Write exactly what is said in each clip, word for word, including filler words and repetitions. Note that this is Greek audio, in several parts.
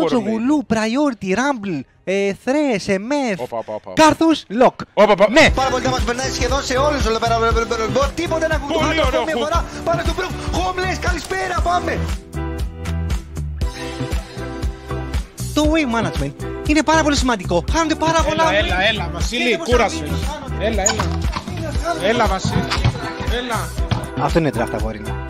Τζογουλού, Priority, Rumble, ε, Thresh, Εμεθ, Κάρθους, Lock. Ναι! Πάρα πολύ θα μας περνάει σχεδόν σε όλους εδώ πέρα. Τίποτε να κουμπάνε αυτό μια φορά. Πάμε στο Proof. Homeless, καλησπέρα, πάμε! Το wave management είναι πάρα πολύ σημαντικό. Χάνονται πάρα πολλά. Έλα, έλα, έλα, Βασίλη, κούρασε. Έλα, έλα. Έλα, Βασίλη. Έλα. Αυτό είναι draft, αγόρι μου.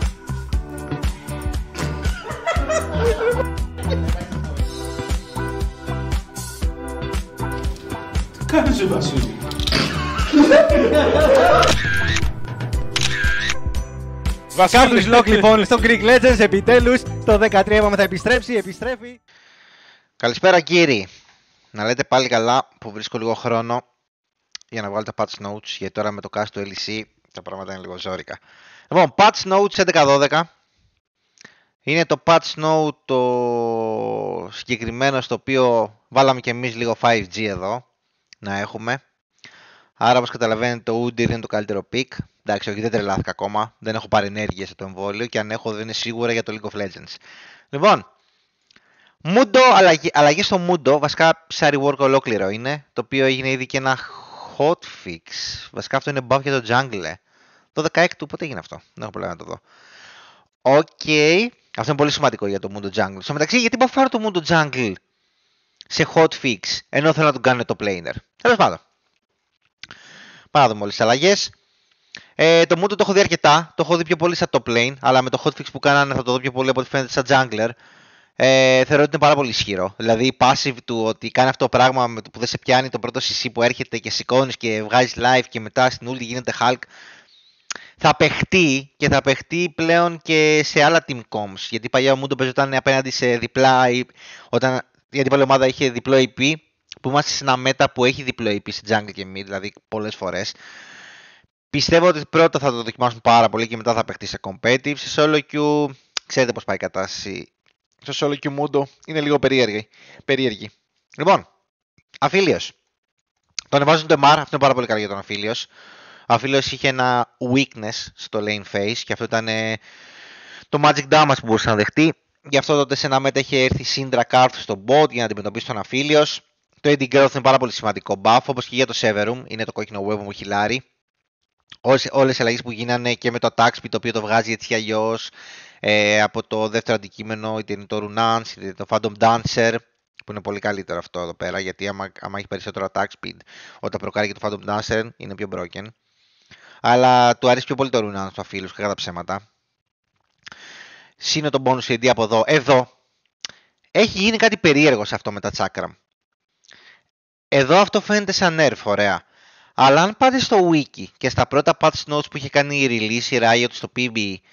Κάνε σε, Βασίλη. Κάρθους Lock λοιπόν στο Greek Legends, επιτέλους το δεκατρία είπαμε θα επιστρέψει, επιστρέφει. Καλησπέρα κύριοι. Να λέτε πάλι καλά που βρίσκω λίγο χρόνο για να βγάλω τα patch notes, γιατί τώρα με το cast του ελ ι σι τα πράγματα είναι λίγο ζόρικα. Λοιπόν, patch notes έντεκα δώδεκα. Είναι το patch note το συγκεκριμένο στο οποίο βάλαμε και εμείς λίγο φάιβ τζι εδώ να έχουμε. Άρα όπως καταλαβαίνετε το Udyr είναι το καλύτερο pick. Εντάξει, όχι, δεν τρελάθηκα ακόμα. Δεν έχω πάρει ενέργειες σε το εμβόλιο και αν έχω δεν είναι σίγουρα για το League of Legends. Λοιπόν, Mundo, αλλαγή, αλλαγή στο Mundo, βασικά σε rework ολόκληρο είναι, το οποίο έγινε ήδη και ένα hotfix. Βασικά αυτό είναι buff για το jungle. Το δεκαέξι του, πότε έγινε αυτό, δεν έχω πρόβλημα να το δω. Οκ, okay. Αυτό είναι πολύ σημαντικό για το Mundo Jungle. Στο μεταξύ, γιατί μπαφάρω το Mundo Jungle σε hotfix, ενώ θέλω να τον κάνω το planer. Τέλος πάντων. Πάμε να δούμε όλες τις αλλαγές. Ε, το Mundo το έχω δει αρκετά, το έχω δει πιο πολύ σαν top lane, αλλά με το hotfix που κάνανε θα το δω πιο πολύ από ό,τι φαίνεται σαν jungler. Ε, θεωρώ ότι είναι πάρα πολύ ισχυρό. Δηλαδή η passive του ότι κάνει αυτό το πράγμα που δεν σε πιάνει το πρώτο σι σι που έρχεται και σηκώνεις και βγάζεις live και μετά στην ulti γίνεται Hulk, θα παιχτεί και θα παιχτεί πλέον και σε άλλα team comps. Γιατί παλιά ο Mundo παίζονταν απέναντι σε διπλά, όταν η αντίπαλη ομάδα είχε διπλό έι πι, που είμαστε σε ένα μέτα που έχει διπλό έι πι σε jungle και mid, δηλαδή πολλές φορές. Πιστεύω ότι πρώτα θα το δοκιμάσουν πάρα πολύ και μετά θα παιχτεί σε competitive. Σε solo queue, ξέρετε πώς πάει η κατάσταση. Στο solo queue Mundo είναι λίγο περίεργη. περίεργη. Λοιπόν, Αφίλιος. Το ανεβάζουν το εμ αρ, αυτό είναι πάρα πολύ καλό για τον Αφίλιος. Ο Αφίλιος είχε ένα weakness στο lane phase και αυτό ήταν ε, το magic damage που μπορούσε να δεχτεί. Γι' αυτό τότε σε ένα μέτα είχε έρθει Syndra Card στο bot για να αντιμετωπίσει τον Αφίλιος. Το έι ντι growth είναι πάρα πολύ σημαντικό buff, όπως και για το Severum, είναι το κόκκινο web μου χιλάρι. Όλες, όλες οι αλλαγές που γίνανε και με το attack speed, το οποίο το βγάζει έτσι κι αλλιώς, ε, από το δεύτερο αντικείμενο, είτε είναι το Runance, είτε είναι το Phantom Dancer, που είναι πολύ καλύτερο αυτό εδώ πέρα, γιατί άμα, άμα έχει περισσότερο attack speed, όταν προκάρει και το Phantom Dancer, είναι πιο broken. Αλλά του αρέσει πιο πολύ το Runance του Αφίλους, κατά τα ψέματα. Σύνο το bonus έι ντι από εδώ. Εδώ έχει γίνει κάτι περίεργο σε αυτό με τα chakram. Εδώ αυτό φαίνεται σαν nerf, ωραία. Αλλά αν πάτε στο wiki και στα πρώτα patch notes που είχε κάνει η release η Riot στο πι μπι ι,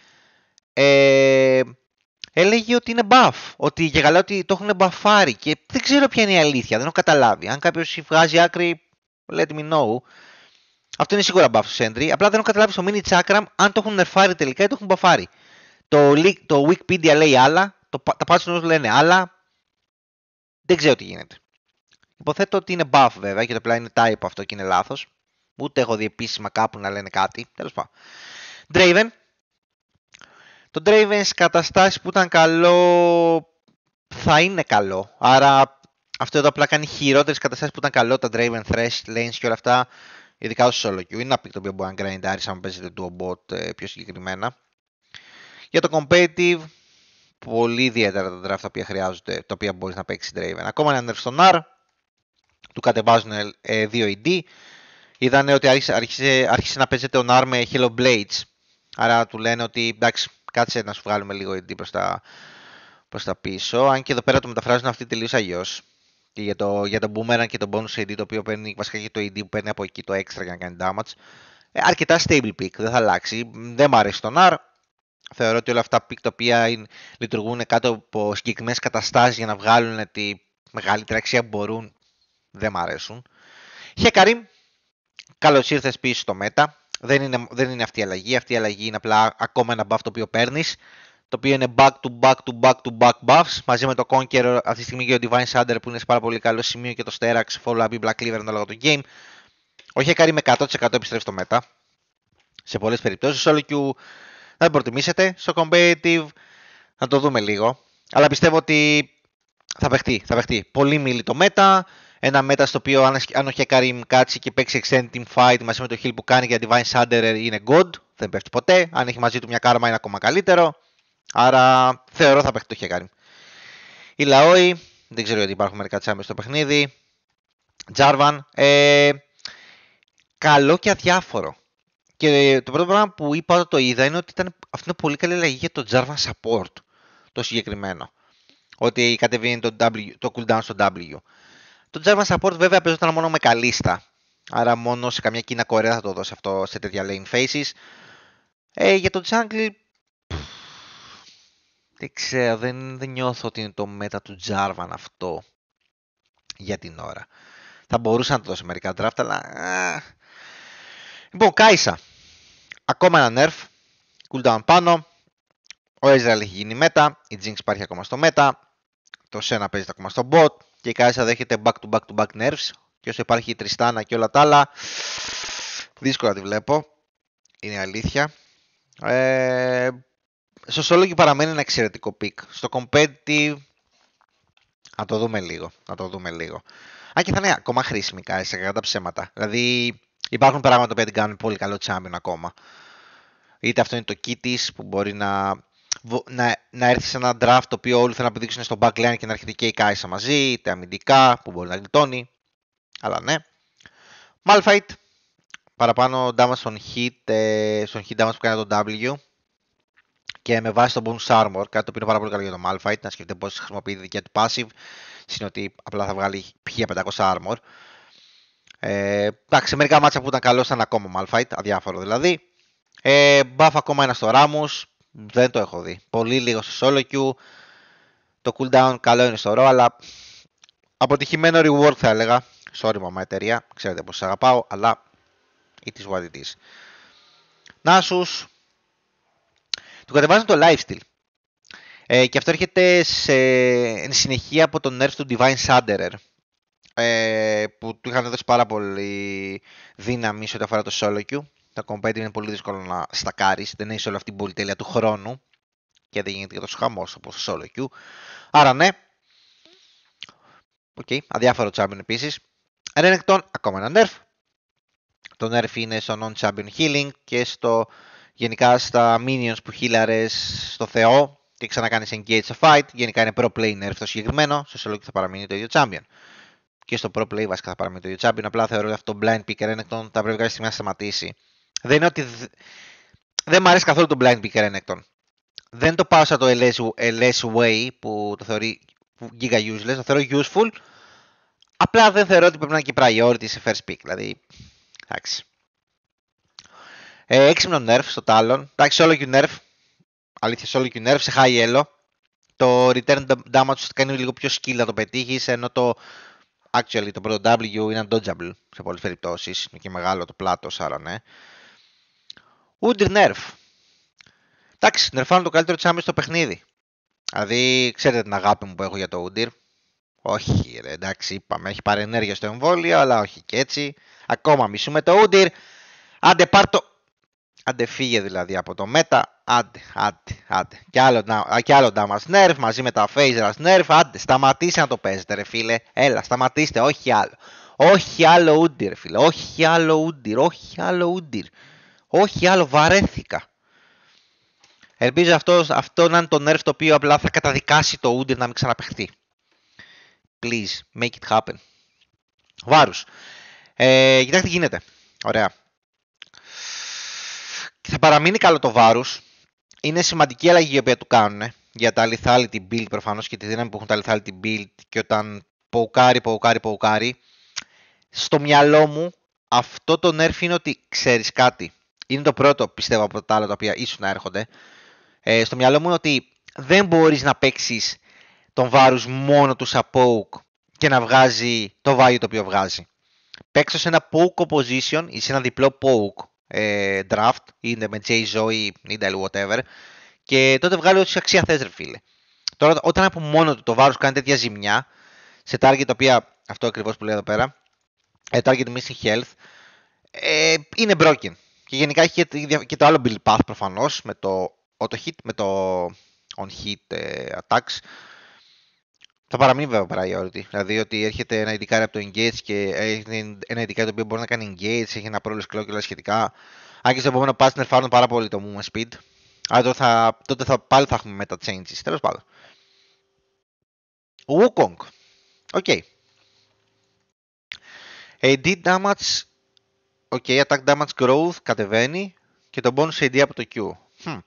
ε, έλεγε ότι είναι buff. Ότι και καλά ότι το έχουν μπαφάρει και δεν ξέρω ποια είναι η αλήθεια, δεν έχω καταλάβει. Αν κάποιος βγάζει άκρη, let me know. Αυτό είναι σίγουρα buff στο Sentry. Απλά δεν έχω καταλάβει στο mini chakram αν το έχουν νερφάρει τελικά ή το έχουν μπαφάρει. Το, το Wikipedia λέει άλλα, το, τα patch notes λένε άλλα. Δεν ξέρω τι γίνεται. Υποθέτω ότι είναι buff βέβαια και το απλά είναι type αυτό και είναι λάθος. Ούτε έχω δει επίσημα κάπου να λένε κάτι. Τέλος πάντων. Draven. Το Draven στις καταστάσεις που ήταν καλό θα είναι καλό. Άρα αυτό εδώ απλά κάνει χειρότερες καταστάσεις που ήταν καλό. Τα Draven, Thresh, Lanes και όλα αυτά. Ειδικά στο solo queue. Είναι ένα pick το οποίο μπορεί να grindάρει αν παίζετε duo bot πιο συγκεκριμένα. Για το competitive, πολύ ιδιαίτερα τα draft τα οποία χρειάζονται, τα οποία μπορείς να παίξεις Draven. Ακόμα ένα nerf στον αρ. Του κατεβάζουν δύο έι ντι. Είδανε ότι άρχισε, άρχισε, άρχισε να παίζεται ο Nar με Hello Blades. Άρα του λένε ότι εντάξει, κάτσε να σου βγάλουμε λίγο έι ντι προς τα, προς τα πίσω. Αν και εδώ πέρα το μεταφράζουν αυτή τελείως αλλιώς. Και για το, για το Boomerang και το bonus έι ντι το οποίο παίρνει, βασικά και το έι ντι που παίρνει από εκεί το extra για να κάνει damage. Ε, αρκετά stable pick, δεν θα αλλάξει. Δεν μου αρέσει το Nar. Θεωρώ ότι όλα αυτά pick τα οποία είναι, λειτουργούν κάτω από συγκεκριμένες καταστάσεις για να βγάλουν τη μεγαλύτερη αξία που μπορούν. Δεν μ' αρέσουν. Χεκαρίμ, καλώς ήρθες πίσω στο μέτα. Δεν είναι, δεν είναι αυτή η αλλαγή. Αυτή η αλλαγή είναι απλά ακόμα ένα buff το οποίο παίρνεις. Το οποίο είναι back to back to back to back buffs. Μαζί με το Conqueror αυτή τη στιγμή και το Divine Sander που είναι σε πάρα πολύ καλό σημείο και το Sterax, Follow Up, Black Cleaver ανάλογα το game. Ο Hekari με εκατό τοις εκατό επιστρέφει στο μέτα. Σε πολλές περιπτώσεις. Solo queue να την προτιμήσετε. Στο competitive να το δούμε λίγο. Αλλά πιστεύω ότι θα παιχτεί, θα παιχτεί. Πολύ μίλητο μέτα. Ένα μέτα στο οποίο αν, αν ο Hecarim κάτσει και παίξει extended team fight μαζί με το heal που κάνει για Divine Sunderer είναι god. Δεν πέφτει ποτέ. Αν έχει μαζί του μια κάρμα είναι ακόμα καλύτερο. Άρα θεωρώ θα παίχτει το Hecarim. Η Laoi, δεν ξέρω γιατί υπάρχουν μερικά champions στο παιχνίδι. Jarvan, ε, καλό και αδιάφορο. Και το πρώτο πράγμα που είπα όταν το είδα είναι ότι ήταν, αυτό είναι πολύ καλή αλλαγή για το Jarvan support, το συγκεκριμένο. Ότι κατεβαίνει το, W, το cooldown στο W. Το Jarvan support βέβαια παίζονταν μόνο με καλίστα. Άρα μόνο σε καμιά Κίνα Κορέα θα το δώσει αυτό σε τέτοια lane faces. Ε, για το jungle, δεν ξέρω, δεν, δεν νιώθω ότι είναι το μέτα του Jarvan αυτό για την ώρα. Θα μπορούσα να το δώσω μερικά draft, αλλά... Α... Λοιπόν, Κάισα. Ακόμα ένα nerf. Cooldown πάνω. Ο Ezreal έχει γίνει μέτα. Η Jinx υπάρχει ακόμα στο μέτα. Το Senna παίζεται ακόμα στο bot. Και η Κάισα δέχεται back to back to back nerfs. Και όσο υπάρχει η Tristana και όλα τα άλλα, δύσκολα τη βλέπω. Είναι η αλήθεια. Ε... Στο solo και παραμένει ένα εξαιρετικό pick. Στο competitive, να το δούμε λίγο. Να το δούμε λίγο. Αν και θα είναι ακόμα χρήσιμη Κάισα κατά τα ψέματα. Δηλαδή υπάρχουν πράγματα που την κάνουν πολύ καλό champion ακόμα. Είτε αυτό είναι το key της που μπορεί να, να, να έρθει σε ένα draft το οποίο όλοι θέλουν να πηδήξουν στο backline και να έρχεται και η Κάισα μαζί, είτε αμυντικά που μπορεί να γλιτώνει. Αλλά ναι. Malphite. Παραπάνω damage στον hit, ε, στον hit damage που κάνει το W. Και με βάση το bonus armor, κάτι το οποίο είναι πάρα πολύ καλό για το Malphite, να σκεφτείτε πώς χρησιμοποιεί τη δικιά του passive, είναι ότι απλά θα βγάλει χίλια πεντακόσια armor. Ε, εντάξει, σε μερικά μάτσα που ήταν καλό ήταν ακόμα Malphite, αδιάφορο δηλαδή. Ε, buff ακόμα ένα στο Rammus, δεν το έχω δει. Πολύ λίγο στο solo queue. Το cooldown καλό είναι στο ρο, αλλά αποτυχημένο reward θα έλεγα. Sorry μαμά εταιρεία, ξέρετε πως σας αγαπάω, αλλά it is what it is. Nasus. Του κατεβάζουν το lifesteal. Ε, και αυτό έρχεται σε εν συνεχεία από τον nerf του Divine Sunderer. Ε, που του είχαν δώσει πάρα πολύ δύναμη σε ό,τι αφορά το solo queue. Το competitive είναι πολύ δύσκολο να στακάρεις. Δεν έχεις όλη αυτή την πολυτέλεια του χρόνου. Και δεν γίνεται και τόσο χαμός όπως το solo queue. Άρα ναι. Οκ, okay, αδιάφορο champion επίσης. Renekton, ακόμα ένα nerf. Το nerf είναι στο non-champion healing και στο... Γενικά στα minions που χίλαρες στο Θεό και ξανακάνεις engage σε fight. Γενικά είναι pro play nerf το συγκεκριμένο. Στο solo θα παραμείνει το ίδιο champion. Και στο pro play βασικά θα παραμείνει το ίδιο champion. Απλά θεωρώ ότι αυτό το blind pick Renekton θα πρέπει κάποια στιγμή να σταματήσει. Δεν είναι ότι. Δ... Δεν μου αρέσει καθόλου το blind pick Renekton. Δεν το πάω σαν το L S, L S way που το θεωρεί giga useless. Το θεωρώ useful. Απλά δεν θεωρώ ότι πρέπει να είναι και priority σε first pick. Δηλαδή. Εντάξει. Ε, έξυπνο nerf στο Talon. Εντάξει, solo Q nerf. Αλήθεια, solo Q nerf σε high elo. Το return damage κάνει λίγο πιο skill να το πετύχεις, ενώ το actually το πρώτο W είναι dodgeable σε πολλές περιπτώσεις. Είναι και μεγάλο το πλάτος, άρα ναι. Udyr nerf. Εντάξει, νερφάνω το καλύτερο champion στο παιχνίδι. Δηλαδή, ξέρετε την αγάπη μου που έχω για το Udyr. Όχι, ρε, εντάξει, είπαμε, έχει πάρει ενέργεια στο εμβόλιο, αλλά όχι και έτσι. Ακόμα μισούμε το Udyr. Άντε, πάρ' το. Άντε, φύγε δηλαδή από το μέτα. Άντε, άντε, άντε. Κι άλλο, κι άλλο damage nerf μαζί με τα phasers nerf. Άντε, σταματήστε να το παίζετε, ρε φίλε. Έλα, σταματήστε, όχι άλλο. Όχι άλλο Udyr, ρε φίλε. Όχι άλλο Udyr, όχι άλλο Udyr. Όχι άλλο, βαρέθηκα. Ελπίζω αυτό, αυτό να είναι το nerf το οποίο απλά θα καταδικάσει το Udyr να μην ξαναπαιχθεί. Please, make it happen. Βάρους. Ε, κοιτάξτε τι γίνεται. Ωραία. Θα παραμείνει καλό το βάρους. Είναι σημαντική αλλαγή η οποία του κάνουν για τα lethality build προφανώς και τη δύναμη που έχουν τα lethality build και όταν ποκάρει, ποκάρει, ποκάρει. Στο μυαλό μου αυτό το nerf είναι ότι ξέρεις κάτι. Είναι το πρώτο πιστεύω από τα άλλα τα οποία ίσως να έρχονται. Ε, στο μυαλό μου είναι ότι δεν μπορείς να παίξεις τον βάρους μόνο του σαν poke και να βγάζει το value το οποίο βγάζει. Παίξω σε ένα poke opposition ή σε ένα διπλό poke ε, draft, είτε με Jay Zoe ή Nidal whatever, και τότε βγάλει ό,τι αξία θες ρε φίλε. Τώρα όταν από μόνο του το βάρος κάνει τέτοια ζημιά σε target τα οποία, αυτό ακριβώς που λέει εδώ πέρα, ε, target missing health, ε, είναι broken. Και γενικά έχει και το άλλο build path προφανώς με το auto hit, με το on hit ε, attacks. Θα παραμείνει βέβαια priority. Δηλαδή ότι έρχεται ένα ειδικά από το engage και έχει ένα ειδικά το οποίο μπορεί να κάνει engage, έχει ένα prowess clock και όλα σχετικά. Αν και στο επόμενο patch νερφάρουν πάρα πολύ το movement speed. Αλλά τότε, θα, τότε θα, πάλι θα έχουμε meta changes. Τέλος πάντων. Wukong. Οκ. Okay. έι ντι damage. Οκ, okay, attack damage growth κατεβαίνει. Και το bonus έι ντι από το Q. Hm.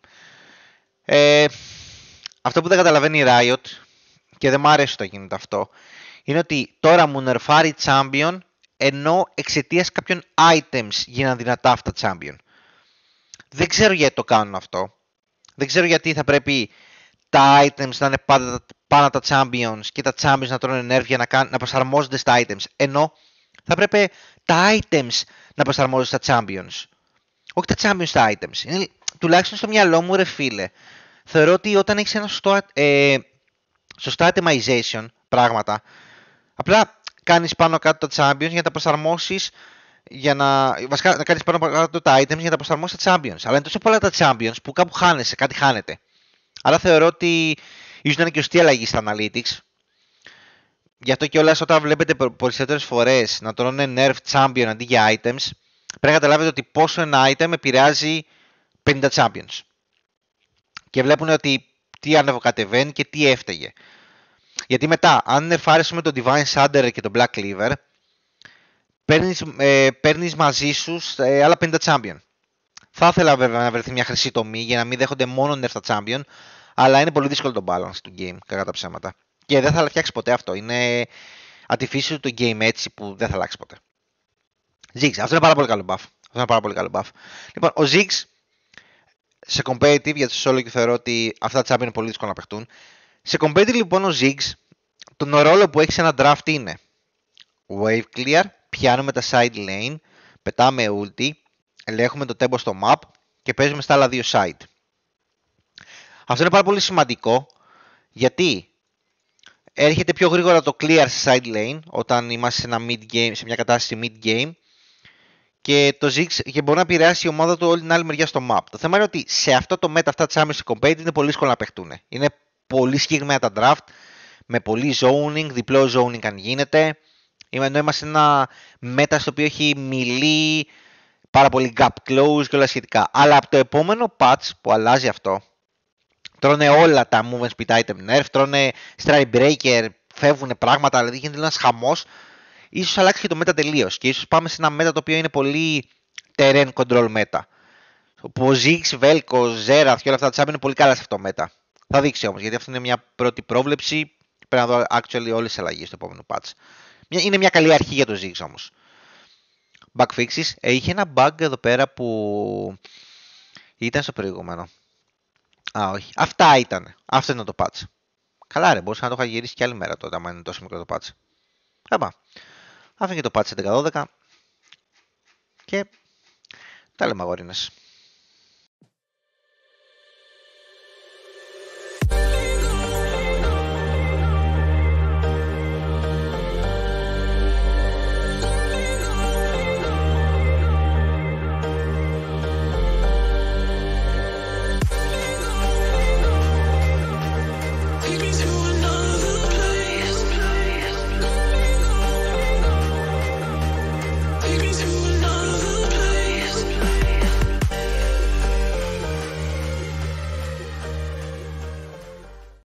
Ε, αυτό που δεν καταλαβαίνει η Riot και δεν μου αρέσει το γίνεται αυτό, είναι ότι τώρα μου νερφάρει champion ενώ εξαιτίας κάποιων items γίναν δυνατά αυτά champion. Δεν ξέρω γιατί το κάνουν αυτό. Δεν ξέρω γιατί θα πρέπει τα items να είναι πάντα πάνω τα champions και τα champions να τρώνε ενέργεια να, κάν, να προσαρμόζονται στα items. Ενώ θα πρέπει τα items να προσαρμόζονται στα champions. Όχι τα champions στα items. Είναι, τουλάχιστον στο μυαλό μου, ρε φίλε, θεωρώ ότι όταν έχεις ένα σωστό, ε, σωστό itemization πράγματα, απλά κάνεις πάνω κάτω τα champions για να τα προσαρμόσεις, για να, βασικά, να κάνεις πάνω κάτω τα items για να τα προσαρμόσεις τα champions. Αλλά είναι τόσο πολλά τα champions που κάπου χάνεσαι, κάτι χάνεται. Άρα θεωρώ ότι ίσως να είναι και ωστή αλλαγή στα analytics. Γι' αυτό κιόλας όταν βλέπετε περισσότερες φορές να τρώνε nerf champion αντί για items, πρέπει να καταλάβετε ότι πόσο ένα item επηρεάζει πενήντα champions. Και βλέπουν ότι τι ανεβοκατεβαίνει και τι έφταιγε. Γιατί μετά, αν νερφάρεσουμε τον Divine Sunderer και τον Black Cleaver, παίρνεις, ε, παίρνεις μαζί σου ε, άλλα πενήντα champion. Θα ήθελα βέβαια να βρεθεί μια χρυσή τομή για να μην δέχονται μόνο nerf τα champion, αλλά είναι πολύ δύσκολο το balance του game, κακά τα ψέματα. Και δεν θα φτιάξει ποτέ αυτό. Είναι artificial το game έτσι που δεν θα αλλάξει ποτέ. Ziggs, αυτό είναι πάρα πολύ καλό buff. Αυτό είναι πάρα πολύ καλό buff. Λοιπόν, ο Ziggs σε competitive, γιατί στο solo και θεωρώ ότι αυτά τα champion είναι πολύ δύσκολο να παιχτούν. Σε competitive λοιπόν ο Ziggs, τον ρόλο που έχει σε ένα draft είναι wave clear, πιάνουμε τα side lane, πετάμε ulti, ελέγχουμε το tempo στο map και παίζουμε στα άλλα δύο side. Αυτό είναι πάρα πολύ σημαντικό, γιατί έρχεται πιο γρήγορα το clear σε side lane όταν είμαστε σε, ένα mid game, σε μια κατάσταση mid game, και το Ziggs και μπορεί να επηρεάσει η ομάδα του όλη την άλλη μεριά στο map. Το θέμα είναι ότι σε αυτό το meta, αυτά τα champions σε competitive είναι πολύ δύσκολο να παιχτούν. Είναι πολύ συγκεκριμένα τα draft, με πολύ zoning, διπλό zoning αν γίνεται. Ενώ είμαστε σε ένα meta στο οποίο έχει melee, πάρα πολύ gap close και όλα σχετικά. Αλλά από το επόμενο patch που αλλάζει αυτό, τρώνε όλα τα movement speed item nerf, τρώνε strike breaker, φεύγουν πράγματα, δηλαδή γίνεται ένας χαμός. Ίσως αλλάξει και το meta τελείως και ίσως πάμε σε ένα meta το οποίο είναι πολύ terrain control meta. Που ο Ziggs, Vel'Koz, Xerath και όλα αυτά τα champion είναι πολύ καλά σε αυτό το meta. Θα δείξει όμως, γιατί αυτή είναι μια πρώτη πρόβλεψη. Πρέπει να δω actually όλες τις αλλαγές στο επόμενο patch. Είναι μια καλή αρχή για το Ziggs όμως. Bug fixes. Ε, είχε ένα bug εδώ πέρα που ήταν στο προηγούμενο. Α, όχι. Αυτά ήταν. Αυτό είναι το patch. Καλά ρε, μπορούσα να το είχα γυρίσει και άλλη μέρα τότε, άμα είναι τόσο μικρό το patch. Άμα. Αυτό είναι και το patch έντεκα δώδεκα. Και τα λέμε αγόρινες.